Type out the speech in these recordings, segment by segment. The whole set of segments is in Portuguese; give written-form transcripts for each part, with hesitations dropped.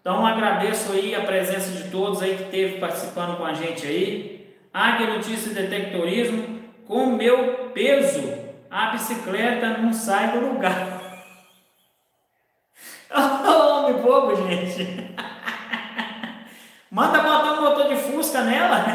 Então agradeço aí a presença de todos aí que esteve participando com a gente aí. Águia Notícia e Detectorismo, com meu peso, a bicicleta não sai do lugar. Homem bobo, gente. Manda botar um motor de Fusca nela.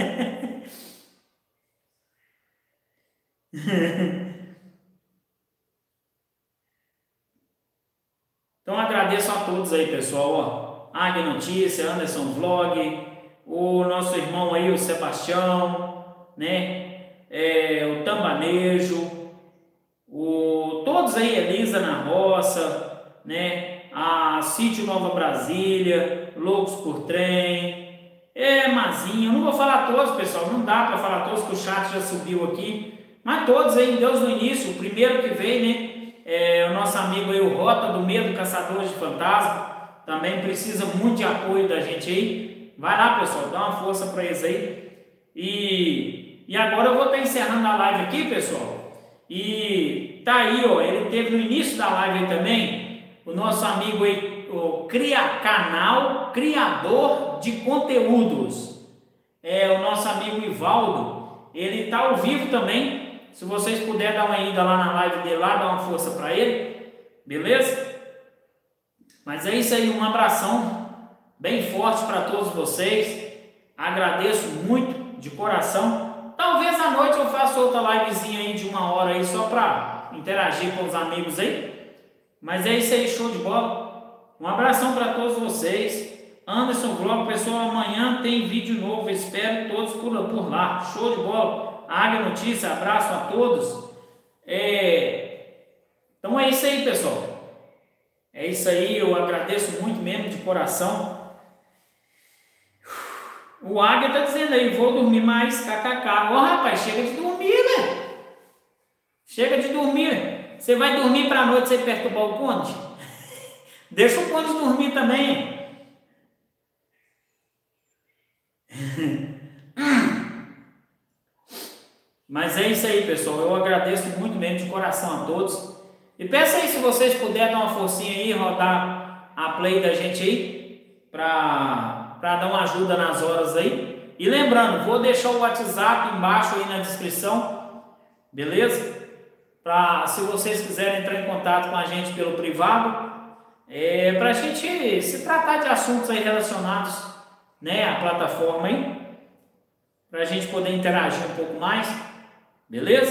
Então agradeço a todos aí, pessoal. Ó, Águia Notícia, Anderson Vlog, o nosso irmão aí, o Sebastião, né? O Tambanejo, todos aí, Elisa na Roça, né? A Sítio Nova Brasília, Loucos por Trem, Mazinho. Eu não vou falar todos, pessoal, não dá para falar todos, que o chat já subiu aqui, mas todos aí, Deus no início, o primeiro que veio, né? O nosso amigo aí, o Rota do Medo, Caçadores de Fantasma, também precisa muito de apoio da gente aí. Vai lá, pessoal, dá uma força para eles aí. E agora eu vou estar encerrando a live aqui, pessoal. E tá aí, ó, ele teve no início da live aí também, o nosso amigo aí, o canal Criador de Conteúdos. O nosso amigo Ivaldo, ele tá ao vivo também. Se vocês puderem dar uma ida lá na live dele, lá, dar uma força para ele, beleza? Mas é isso aí, um abração bem forte para todos vocês. Agradeço muito de coração. Talvez à noite eu faça outra livezinha aí de 1 hora aí, só para interagir com os amigos aí. Mas é isso aí, show de bola. Um abração para todos vocês. Anderson Vlog, pessoal, amanhã tem vídeo novo. Espero todos por lá. Show de bola. Águia Notícia, abraço a todos. Então é isso aí, pessoal. É isso aí, eu agradeço muito mesmo de coração. O Águia tá dizendo aí, vou dormir mais, kkk. Ó, rapaz, chega de dormir, né? Chega de dormir. Você vai dormir pra noite sem perturbar o Conde? Deixa o Conde dormir também. Mas é isso aí, pessoal. Eu agradeço muito mesmo de coração a todos. E peço aí, se vocês puderem dar uma forcinha aí, rodar a play da gente aí, para dar uma ajuda nas horas aí. E lembrando, vou deixar o WhatsApp embaixo aí na descrição, beleza? Se vocês quiserem entrar em contato com a gente pelo privado, para a gente se tratar de assuntos aí relacionados, né, à plataforma aí, para a gente poder interagir um pouco mais. Beleza?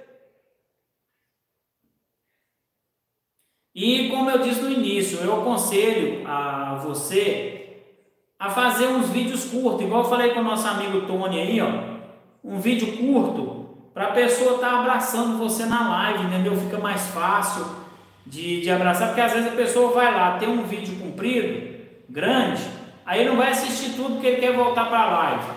E como eu disse no início, eu aconselho a você a fazer uns vídeos curtos, igual eu falei com o nosso amigo Tony aí, ó, um vídeo curto para a pessoa estar abraçando você na live, entendeu? Fica mais fácil de abraçar, porque às vezes a pessoa vai lá, tem um vídeo comprido, grande, aí não vai assistir tudo porque ele quer voltar para a live.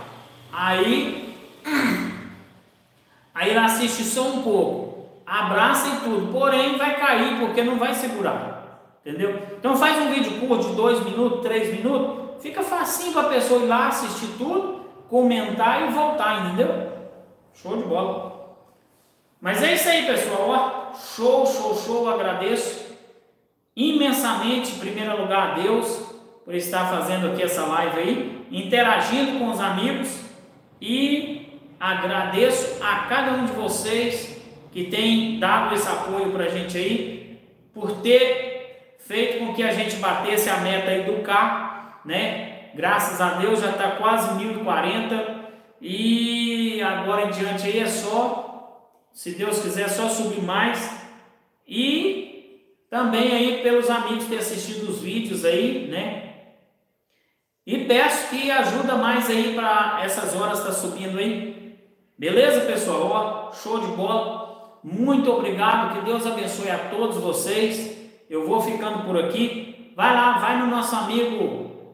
Aí ela assiste só um pouco, abraça e tudo, porém vai cair porque não vai segurar, entendeu? Então faz um vídeo curto de 2 minutos, 3 minutos, fica facinho para a pessoa ir lá assistir tudo, comentar e voltar, entendeu? Show de bola. Mas é isso aí, pessoal, ó, show, agradeço imensamente, em primeiro lugar, a Deus por estar fazendo aqui essa live aí, interagindo com os amigos, e agradeço a cada um de vocês que tem dado esse apoio para a gente aí, por ter feito com que a gente batesse a meta aí do K, né? Graças a Deus já está quase 1040 e agora em diante aí é só, se Deus quiser, só subir mais. E também aí pelos amigos que têm assistido os vídeos aí, né? E peço que ajuda mais aí para essas horas estar subindo aí. Beleza, pessoal? Ó, show de bola. Muito obrigado. Que Deus abençoe a todos vocês. Eu vou ficando por aqui. Vai lá, vai no nosso amigo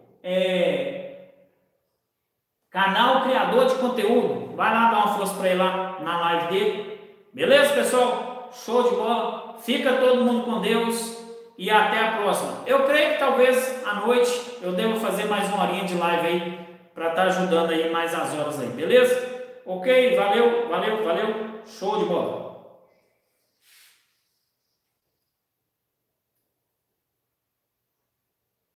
canal Criador de Conteúdo. Vai lá dar uma força para ele lá na live dele. Beleza, pessoal? Show de bola. Fica todo mundo com Deus. E até a próxima. Eu creio que talvez à noite eu devo fazer mais uma horinha de live aí para estar ajudando aí mais as horas aí, beleza? Ok, valeu, show de bola.